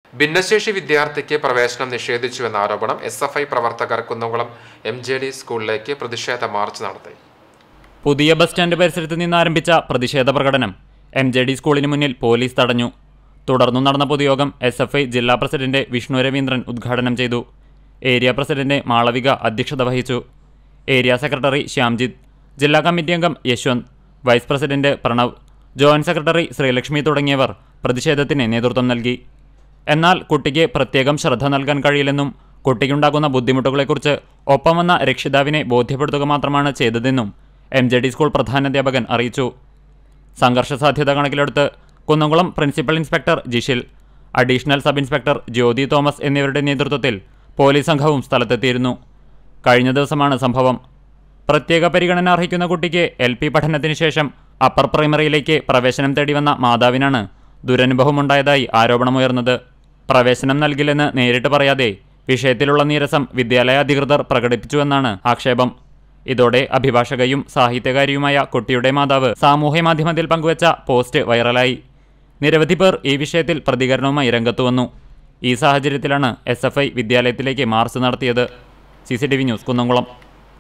ഭിന്നശേഷി വിദ്യാർത്ഥിക്ക് പ്രവേശനം നിഷേധിച്ചുവെന്ന ആരോപണം SFI പ്രവർത്തകർ കുന്നംകുളം MJD സ്കൂളിലേക്ക് പ്രതിഷേധ മാർച്ച് നടത്തി. പുതിയ ബസ് സ്റ്റാൻഡ് പരിസരത്ത് നിന്ന് ആരംഭിച്ച പ്രതിഷേധ പ്രകടനം MJD സ്കൂളിന് മുന്നിൽ പോലീസ് തടഞ്ഞു. തുടർന്നു നടന്ന പൊതുയോഗം SFI ജില്ലാ പ്രസിഡന്റ് വിഷ്ണു രവീന്ദ്രൻ ഉദ്ഘാടനം ചെയ്തു. ഏരിയ പ്രസിഡന്റ് മാളവിക അധ്യക്ഷത വഹിച്ചു. ഏരിയ സെക്രട്ടറി ശ്യാംജിത്ത്, ജില്ലാ കമ്മിറ്റി അംഗം Yashwanth, vice president Pranav, joint secretary Sreelakshmi തുടങ്ങിയവർ പ്രതിഷേധത്തിന് നേതൃത്വം നൽകി. എന്നാൽ കുട്ടിക്ക് പ്രത്യേകം ശ്രദ്ധ നൽകാൻ കഴിയില്ലെന്നും കുട്ടിക്കുണ്ടാകുന്ന ബുദ്ധിമുട്ടുകളെക്കുറിച്ച് ഒപ്പം വന്ന രക്ഷിതാവിനെ ബോധ്യപ്പെടുത്തുക മാത്രമാണ് ചെയ്തതെന്നും MJD സ്കൂൾ പ്രധാനാധ്യാപകൻ അറിയിച്ചു. സംഘർഷ സാധ്യത കണക്കിലെടുത്ത് Kunnamkulam principal inspector Jishil, additional sub inspector Jyothi Thomas എന്നിവരുടെ നേതൃത്വത്തിൽ പോലീസ് സംഘവും സ്ഥലത്തെത്തിയിരുന്നു. കഴിഞ്ഞ ദിവസമാണ് സംഭവം. പ്രത്യേക പരിഗണന അർഹിക്കുന്ന കുട്ടിക്ക് LP പഠനത്തിന് ശേഷം അപ്പർ പ്രൈമറിയിലേക്ക് പ്രവേശനം തേടി വന്ന മാതാവിനാണ് ദുരനുഭവമുണ്ടായതായി ആരോപണമുയർന്നത്. പ്രവേശനം നൽകില്ലെന്ന് നേരിട്ട് പറയാതെ വിഷയത്തിലുള്ള നീരസം വിദ്യാലയ അധികൃതർ പ്രകടിപ്പിച്ചുവെന്നാണ് ആക്ഷേപം. ഇതോടെ അഭിഭാഷകയും സാഹിത്യകാരിയുമായ കുട്ടിയുടെ മാതാവ് സാമൂഹ്യമാധ്യമത്തിൽ പങ്കുവച്ച പോസ്റ്റ് വൈറലായി. നിരവധി പേർ ഈ വിഷയത്തിൽ പ്രതികരണവുമായി രംഗത്തുവന്നു. ഈ സാഹചര്യത്തിലാണ് SFI വിദ്യാലയത്തിലേക്ക് മാർച്ച് നടത്തിയത്. CCTV news Kunnamkulam.